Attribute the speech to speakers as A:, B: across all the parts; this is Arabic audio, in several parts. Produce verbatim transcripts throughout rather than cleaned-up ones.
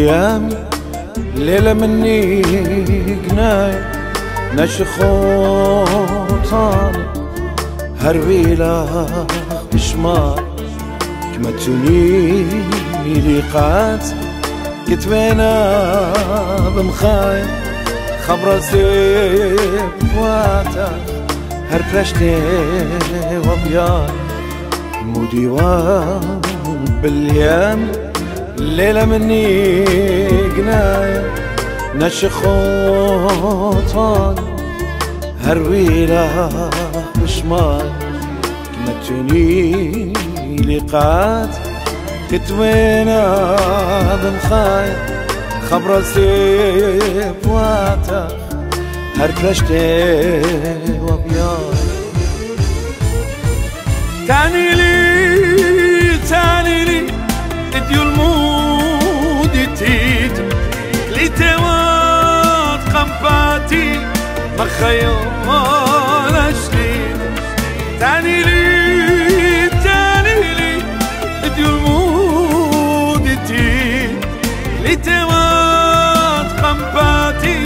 A: باليام ليلة مني قناية نشخوطان هربيلا بشمار كما توني لقات كتبينا بمخاي خبر سيب واتا هربرشتي وبيار مودي وان باليام ليلة مني قناية نشخوطان هرويلا بشمال كما توني لقات كتوينا بمخاي خبر سيب واتا هركرشتي وبيار تاني لي تاني لي اديو المود تيت لتوات قنباتي مخيال جديد تاني لي تاني لي اديو المود تيت لتوات قنباتي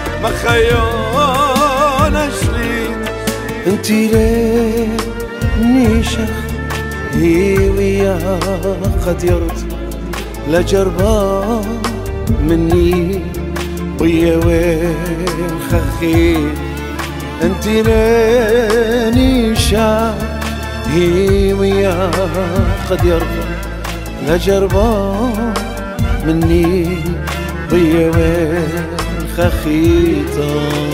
A: مخيال جديد انتي ليه نيشخ هي ويا قدرت لجربة مني ويا وين خخي انتي لنيشا هي ويا قدرت لجربة مني ويا وين خخيطة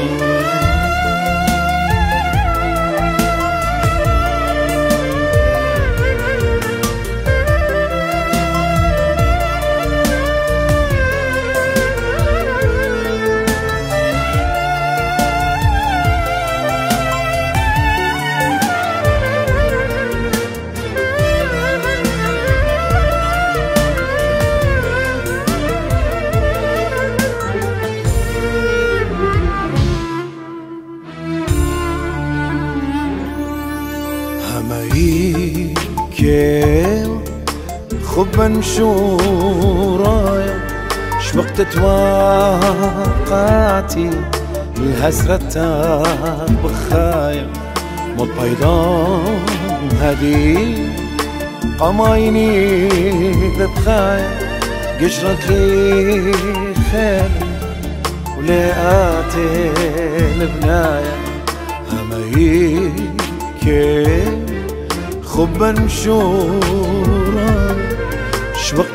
A: كيل خبا شورايا شوقت توقعتي الهسرة بخايا موت بيضان هدي قمايني ببخايا قشرت لي خيل ولقاتي البنايا همايك كيل خبا شورا شوقت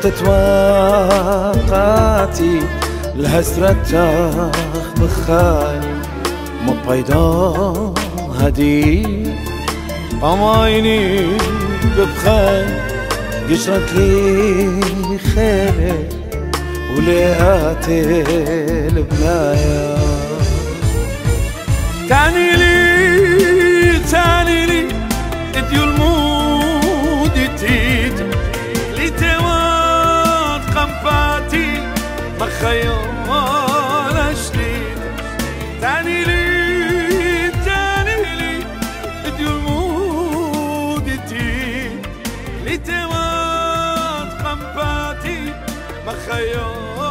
A: توقعتي الهسرة بخاي موت بيضان هدي قمايني ببخاي قشرت لي خيلي ولقاتي البنايا تاني لي تاني لي اديو المود تيت لتوات قنباتي مخيال جديد تاني لي تاني لي اديو المود تيت لتوات قنباتي مخيال